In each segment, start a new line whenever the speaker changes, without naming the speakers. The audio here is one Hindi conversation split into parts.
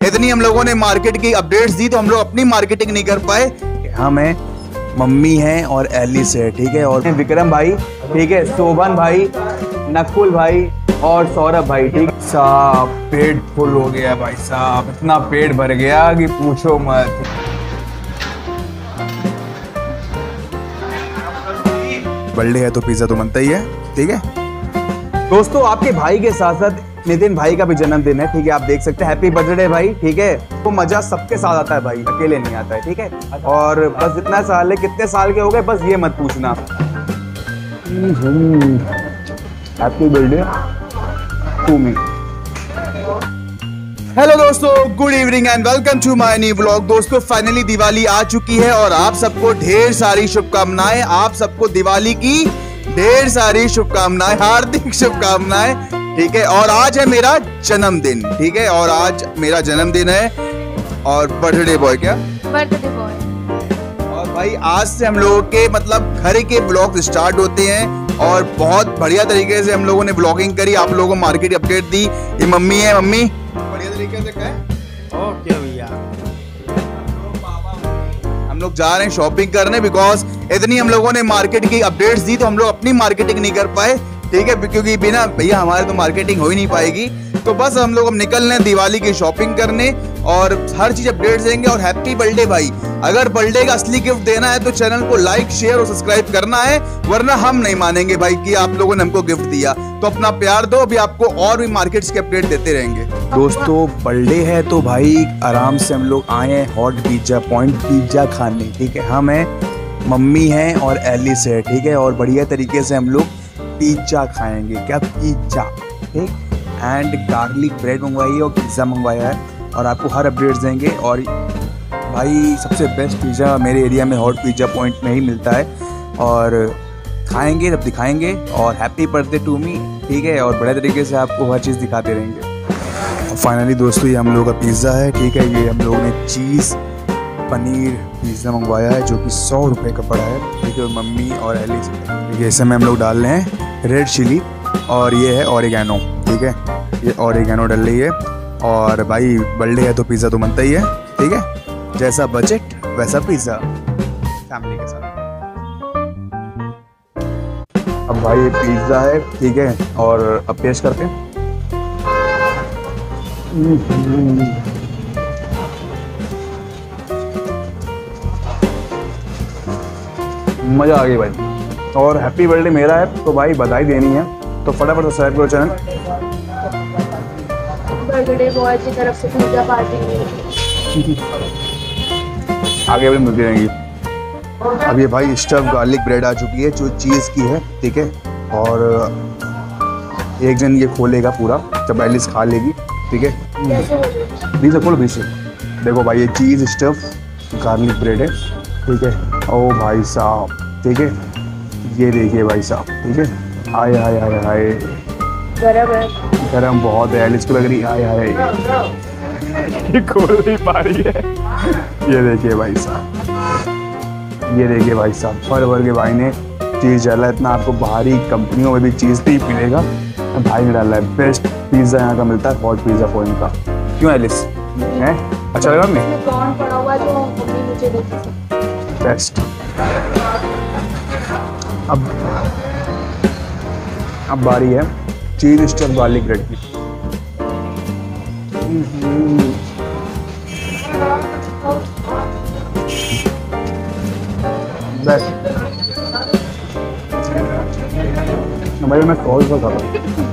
इतनी हम लोगों ने मार्केट की अपडेट्स दी तो हम लोग अपनी मार्केटिंग नहीं कर पाए। हम हैं, मम्मी हैं और एलिस है, ठीक है, और विक्रम भाई, ठीक है, शोभन भाई, नकुल भाई और सौरभ भाई, ठीक है। साहब पेट फुल हो गया भाई साहब, इतना पेट भर गया कि पूछो मत। बर्थडे है तो पिज्जा तो बनता ही है, ठीक है। दोस्तों आपके भाई के साथ साथ नितिन भाई का भी जन्मदिन है, ठीक है, आप देख सकते हैं। हैप्पी बर्थडे भाई, ठीक है। तो मजा सबके साथ आता है भाई, अकेले नहीं आता है, ठीक है। और बस इतना साल है, कितने साल के हो गए बस ये मत पूछना। Happy birthday to me. Hello दोस्तों, good evening and welcome to my new vlog. दोस्तों फाइनली दिवाली आ चुकी है और आप सबको ढेर सारी शुभकामनाएं। आप सबको दिवाली की ढेर सारी शुभकामनाएं, हार्दिक शुभकामनाएं, ठीक है। और आज है मेरा जन्मदिन, ठीक है, और आज मेरा जन्मदिन है और बर्थडे बॉय, क्या बर्थडे बॉय। और भाई आज से हम लोगों के मतलब घर के ब्लॉग स्टार्ट होते हैं और बहुत बढ़िया तरीके से हम लोगों ने ब्लॉगिंग करी, आप लोगों को मार्केट अपडेट दी। ये मम्मी है, मम्मी बढ़िया तरीके से कहे ओके भैया। हम लोग जा रहे हैं शॉपिंग करने बिकॉज इतनी हम लोगों ने मार्केट की अपडेट्स दी तो हम लोग अपनी मार्केटिंग नहीं कर पाए, ठीक है, क्योंकि बिना भैया हमारे तो मार्केटिंग हो ही नहीं पाएगी। तो बस हम लोग अब निकल रहे हैं दिवाली की शॉपिंग करने और हर चीज अपडेट्स देंगे। और हैप्पी बर्थडे भाई, अगर बर्थडे का असली गिफ्ट देना है तो चैनल को लाइक शेयर और सब्सक्राइब करना है, वरना हम नहीं मानेंगे भाई कि आप लोगों ने हमको गिफ्ट दिया। तो अपना प्यार दो, अभी आपको और भी मार्केट्स के अपडेट देते रहेंगे। दोस्तों बर्थडे है तो भाई आराम से हम लोग आए हैं हॉट पिज्जा पॉइंट पिज्जा खाने, ठीक है। हम हैं, मम्मी हैं और एलिस है, ठीक है, और बढ़िया तरीके से हम लोग पिज्जा खाएंगे। क्या पिज्जा, ठीक, एंड गार्लिक ब्रेड मंगवाई है और पिज़्ज़ा मंगवाया है और आपको हर अपडेट्स देंगे। और भाई सबसे बेस्ट पिज़्ज़ा मेरे एरिया में हॉट पिज़्ज़ा पॉइंट में ही मिलता है और खाएंगे तब दिखाएंगे। और हैप्पी बर्थडे टू मी, ठीक है, और बड़े तरीके से आपको हर चीज़ दिखाते रहेंगे। फाइनली दोस्तों ये हम लोग का पिज़्ज़ा है, ठीक है, ये हम लोगों ने चीज़ पनीर पिज़्ज़ा मंगवाया है जो कि 100 रुपये का पड़ा है, ठीक है। मम्मी और एलिस, ठीक है, इसमें हम लोग डाल रहे हैं रेड चिली और ये है ऑरिगेनो, ठीक है, ये ऑरिगेनो डल रही है। और भाई बर्थडे है तो पिज़्ज़ा तो बनता ही है, ठीक है, जैसा बजट वैसा पिज़्ज़ा फैमिली के साथ। अब भाई ये पिज़्ज़ा है, ठीक है, और अब टेस्ट करते हैं। मज़ा आ गई भाई। और हैप्पी बर्थडे मेरा है तो भाई बधाई देनी है, तो फटाफट सब्सक्राइब करो चैनल।
बर्थडे बॉय की तरफ से पिज्जा पार्टी
आगे भी मिलती रहेंगी। अब ये भाई स्टफ गार्लिक ब्रेड आ चुकी है जो चीज़ की है, ठीक है, और एक जन ये खोलेगा पूरा जब एलिस खा लेगी, ठीक है। बीच खोलो, बीच देखो भाई ये चीज़ स्टफ गार्लिक ब्रेड है, ठीक है। ओ भाई साहब, ठीक है, ये देखिए भाई साहब, ठीक है। हाय हाय हाय हाय, गरम है, गरम बहुत है, एलिस को लग रही है हाय हाय, ये खोल नहीं पा रही है। ये देखिए भाई साहब, ये देखिए भाई साहब, भर भर के भाई ने चीज़ डाला है। इतना आपको बाहरी कंपनियों में भी चीज़ नहीं मिलेगा, भाई ने डाला है। बेस्ट पिज़्ज़ा यहाँ का मिलता है हॉट पिज़्ज़ा पॉइंट का। क्यों एलिस, है अच्छा लगा नहीं?
पड़ा हुआ जो मम्मी मुझे देती थी।
बेस्ट। अब बारी है चीज स्टफ गार्लिक ब्रेड की। बेस्ट भाई, मैं सॉस का खा रहा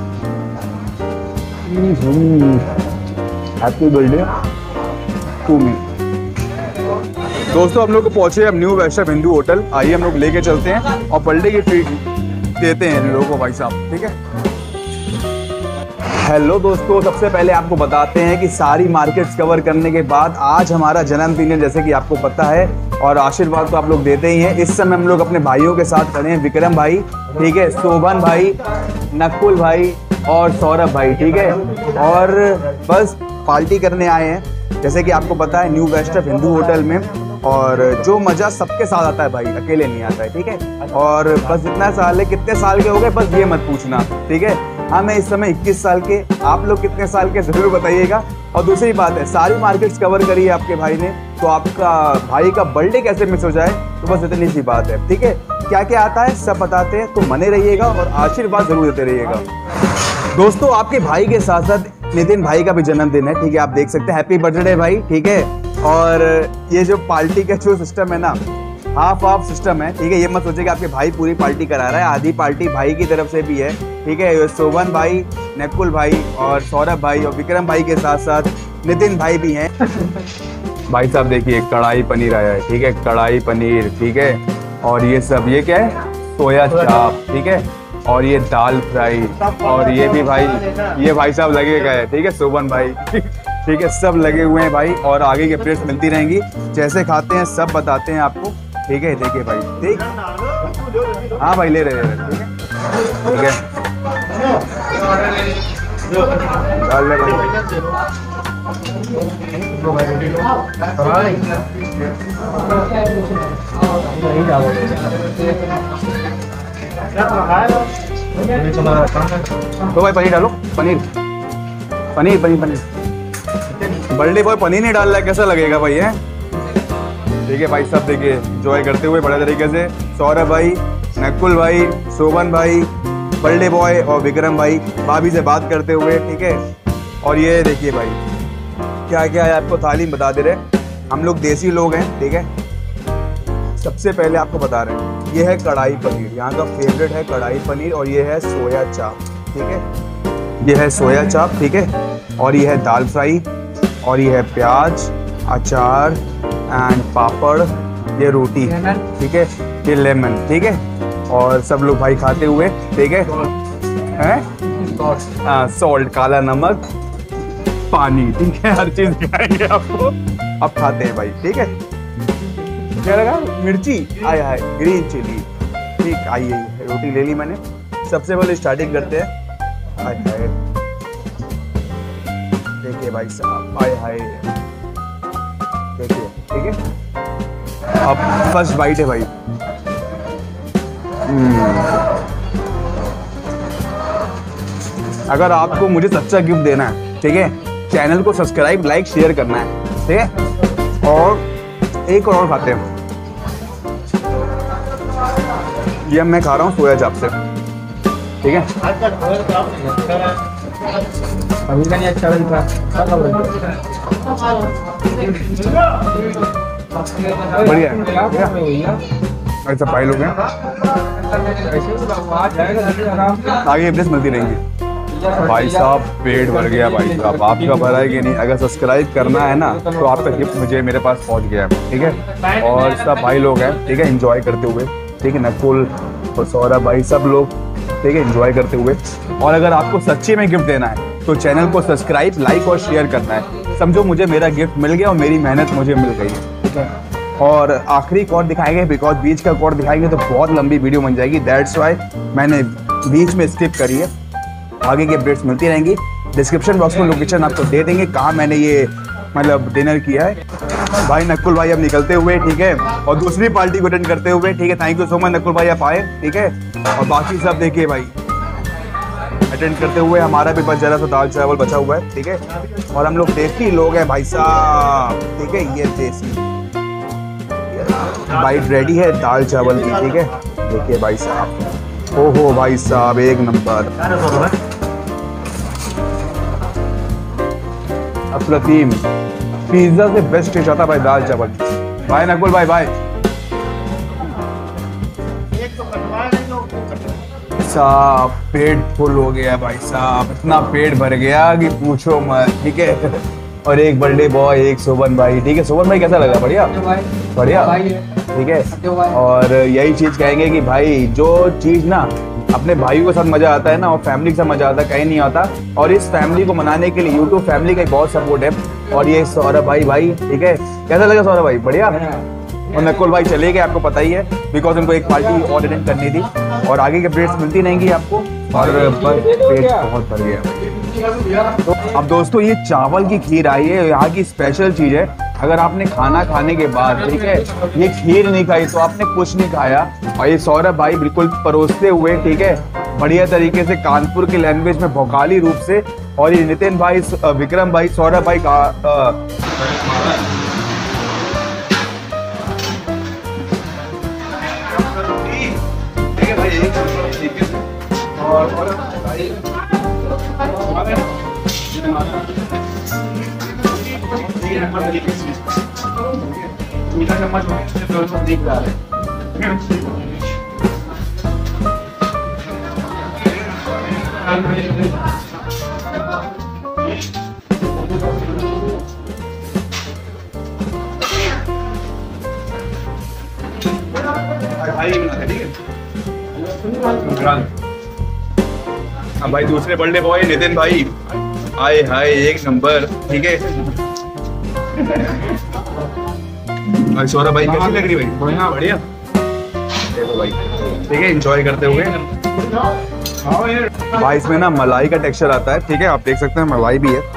हूँ। Happy birthday to me. दोस्तों हम लोग को पहुंचे अब न्यू वैष्णव हिंदू होटल। आइए हम लोग लेके चलते हैं और बर्थडे की ट्रीट देते हैं इन लोगों को भाई साहब, ठीक है। हेलो दोस्तों, सबसे पहले आपको बताते हैं कि सारी मार्केट्स कवर करने के बाद आज हमारा जन्मदिन है, जैसे कि आपको पता है, और आशीर्वाद तो आप लोग देते ही हैं। इस समय हम लोग अपने भाइयों के साथ खड़े हैं, विक्रम भाई, ठीक है, शोभन भाई, नकुल भाई और सौरभ भाई, ठीक है, और बस पार्टी करने आए हैं, जैसे कि आपको पता है न्यू वैष्णव हिंदू होटल में। और जो मज़ा सबके साथ आता है भाई, अकेले नहीं आता है, ठीक है। और बस इतना साल है, कितने साल के हो गए बस ये मत पूछना, ठीक है। हाँ मैं इस समय 21 साल के, आप लोग कितने साल के ज़रूर बताइएगा। और दूसरी बात है, सारी मार्केट्स कवर करी है आपके भाई ने, तो आपका भाई का बर्थडे कैसे मिस हो जाए, तो बस इतनी सी बात है। ठीक है, क्या क्या आता है सब बताते हैं, तो बने रहिएगा और आशीर्वाद जरूर देते रहिएगा। दोस्तों आपके भाई के साथ साथ नितिन भाई का भी जन्मदिन है। ठीक है, आप देख सकते हैं, हैप्पी बर्थडे भाई। ठीक है, और ये जो पार्टी का जो सिस्टम है ना, हाफ हाफ सिस्टम है। ठीक है, ये मत सोचिए कि आपके भाई पूरी पार्टी करा रहा है, आधी पार्टी भाई की तरफ से भी है। ठीक है, शोभन भाई, नकुल भाई और सौरभ भाई और विक्रम भाई के साथ साथ नितिन भाई भी हैं। भाई साहब देखिए, कढ़ाई पनीर आया है। ठीक है, कढ़ाई पनीर। ठीक है, और ये सब, ये क्या है, सोया चाप। ठीक है, और ये दाल फ्राई, और ये भी भाई, ये भाई साहब लगे गए। ठीक है, शोभन भाई। ठीक है, सब लगे हुए हैं भाई, और आगे के अपडेट्स मिलती रहेंगी, जैसे खाते हैं सब बताते हैं आपको। ठीक है, देखिए भाई, ठीक, हाँ भाई ले रहे। ठीक है, डाल ले भाई। तो भाई पनीर डालो, पनीर पनीर पनीर पनीर। बर्थडे बॉय पनीर नहीं डाल रहा है, कैसा लगेगा भाई है? ठीक है भाई, सब देखिए एंजॉय करते हुए बड़े तरीके से, सौरभ भाई, नकुल भाई, शोभन भाई, बर्थडे बॉय और विक्रम भाई भाभी से बात करते हुए। ठीक है, और ये देखिए भाई क्या क्या है, आपको थाली में बता दे रहे, हम लोग देसी लोग हैं। ठीक है, सबसे पहले आपको बता रहे हैं, ये है कढ़ाई पनीर, यहाँ का फेवरेट है कढ़ाई पनीर, और ये है सोया चाप। ठीक है, ये है सोया चाप। ठीक है, और ये है दाल फ्राई, और ये है प्याज, अचार एंड पापड़, ये रोटी। ठीक है, ये लेमन। ठीक है, और सब लोग भाई खाते हुए। ठीक है, सॉल्ट, काला नमक, पानी। ठीक है, हर चीज दिखाएंगे आपको। अब खाते हैं भाई। ठीक है, क्या लगा, मिर्ची आया है, ग्रीन चिली। ठीक, आइए रोटी ले ली मैंने। सबसे पहले स्टार्टिंग करते हैं। हाय हाय, देखिए भाई साहब, हाय हाय, देखिए। ठीक है, अब फर्स्ट बाइट है भाई। अगर आपको मुझे सच्चा गिफ्ट देना है, ठीक है, चैनल को सब्सक्राइब, लाइक, शेयर करना है। ठीक है, और एक और खाते हैं। ये मैं खा रहा हूँ सोया चाप से। ठीक है, अभी का नहीं अच्छा लग बढ़िया है। ऐसा भाई लोग हैं, आगे अपडेट्स मिलती रहेंगी। भाई साहब पेट भर गया भाई साहब, आपका भरा है कि नहीं? अगर सब्सक्राइब करना है ना, तो आपका गिफ्ट मुझे मेरे पास पहुंच गया है। ठीक है, और सब भाई लोग हैं। ठीक है, एंजॉय करते हुए। ठीक है, नकुल और सौरभ भाई सब लोग। ठीक है, एंजॉय करते हुए। और अगर आपको सच्ची में गिफ्ट देना है, तो चैनल को सब्सक्राइब, लाइक और शेयर करना है। समझो मुझे मेरा गिफ्ट मिल गया और मेरी मेहनत मुझे मिल गई। ठीक है, और आखिरी कोड दिखाएंगे, बिकॉज बीच का कोड दिखाएंगे तो बहुत लंबी वीडियो बन जाएगी, दैट्स वाई मैंने बीच में स्किप करी है। आगे की अपडेट्स मिलती रहेंगी। डिस्क्रिप्शन बॉक्स में लोकेशन आपको दे देंगे कहाँ मैंने ये मतलब डिनर किया है। भाई नकुल भाई अब निकलते हुए। ठीक है, और दूसरी पार्टी को अटेंड करते हुए। ठीक है, thank you so much Nakul भाई, आप आए। ठीक है, और बाकी सब देखिए भाई अटेंड करते हुए। हमारा भी बस जरा सा दाल चावल बचा हुआ है। ठीक है, और हम लोग देसी लोग हैं भाई साहब। ठीक है, ये देसी बाइट रेडी है दाल चावल की। ठीक है, देखिए भाई साहब, ओहो भाई साहब एक नंबर, अप्रतिम। पिज्जा से बेस्ट टेस्ट आता भाई दाल चावल। भाई नकुल भाई, भाई साहब पेट फुल हो गया भाई साहब, इतना पेट भर गया कि पूछो मत। ठीक है, और एक बर्थडे बॉय, एक शोभन भाई। ठीक है, शोभन भाई कैसा लगा? बढ़िया बढ़िया। ठीक है, और यही चीज कहेंगे कि भाई जो चीज ना अपने भाइयों के साथ मजा आता है ना, और फैमिली के साथ मजा आता है, कहीं नहीं आता। और इस फैमिली को मनाने के लिए यूट्यूब फैमिली का बहुत सपोर्ट है। और ये सौरभ भाई। ठीक है, कैसा लगा सौरभ भाई? बढ़िया। और नकुल भाई चले गए, आपको पता ही है, बिकॉज उनको एक पार्टी और अटेंड करनी थी। और आगे के अपडेट्स मिलती रहेंगी आपको। और पेट बहुत भर गया। तो अब दोस्तों ये चावल की खीर आई है, यहाँ की स्पेशल चीज है। अगर आपने खाना खाने के बाद, ठीक है, ये खीर नहीं खाई तो आपने कुछ नहीं खाया। और ये सौरभ भाई बिल्कुल परोसते हुए, ठीक है, बढ़िया तरीके से कानपुर की लैंग्वेज में भोकाली रूप से। और ये नितिन भाई, विक्रम भाई, सौरभ भाई का हाँ भाई, दूसरे बर्थडे बॉय नितिन भाई आए हाय एक नंबर। ठीक है सौरभ भाई, कैसी लग रही भाई? बढ़िया देखो भाई, ठीक है एंजॉय करते हुए भाई। इसमें ना मलाई का टेक्सचर आता है, ठीक है आप देख सकते हैं मलाई भी है।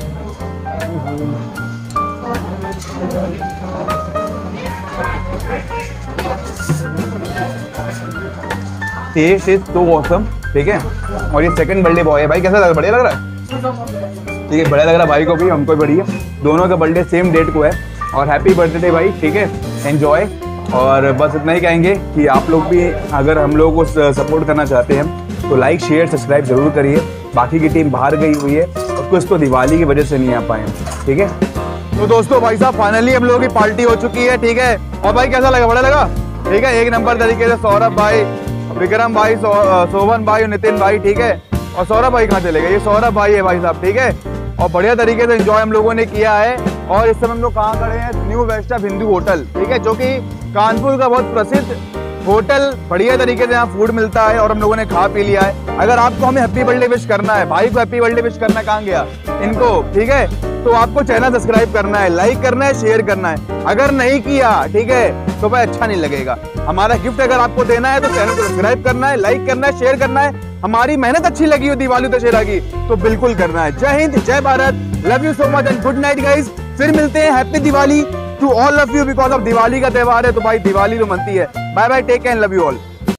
टेस्ट इज सो ऑसम, ठीक है। और ये सेकंड बर्थडे बॉय है भाई, कैसा लग रहा है? बढ़िया लग रहा है, ठीक है बढ़िया लग रहा है भाई को भी, हमको भी बढ़िया। दोनों का बर्थडे सेम डेट को है और हैप्पी बर्थडे भाई, ठीक है एंजॉय। और बस इतना ही कहेंगे कि आप लोग भी अगर हम लोगों को सपोर्ट करना चाहते हैं तो लाइक शेयर सब्सक्राइब जरूर करिए। बाकी की टीम बाहर गई हुई है और कुछ तो दिवाली की वजह से नहीं आ पाए, ठीक है। तो दोस्तों भाई साहब फाइनली हम लोगों की पार्टी हो चुकी है, ठीक है। और भाई कैसा लगा? बड़ा लगा, ठीक है एक नंबर तरीके से। सौरभ भाई, विक्रम भाई, शोभन भाई और नितिन भाई, ठीक है। और सौरभ भाई कहाँ चले गए? ये सौरभ भाई है भाई साहब, ठीक है। और बढ़िया तरीके से एंजॉय हम लोगों ने किया है। और इस समय हम लोग कहाँ खड़े हैं? न्यू वेस्टा हिंदू होटल, ठीक है, जो कि कानपुर का बहुत प्रसिद्ध होटल। बढ़िया तरीके से यहाँ फूड मिलता है और हम लोगों ने खा पी लिया है। अगर आपको हमें हैप्पी बर्थडे विश करना है, भाई को हैप्पी बर्थडे विश करना, कहाँ गया इनको, ठीक है, तो आपको चैनल सब्सक्राइब करना है, लाइक करना है, शेयर करना है। अगर नहीं किया, ठीक है, तो भाई अच्छा नहीं लगेगा। हमारा गिफ्ट अगर आपको देना है तो चैनल को सब्सक्राइब करना है, लाइक करना है, शेयर करना है। हमारी मेहनत अच्छी लगी हो दिवाली दशहरा की तो बिल्कुल करना है। जय हिंद, जय Bharat, love you so much and good night guys. फिर मिलते हैं, happy Diwali to all of you. Because of Diwali का त्योहार है तो भाई दिवाली तो मनती है। Bye bye, take care, love you all.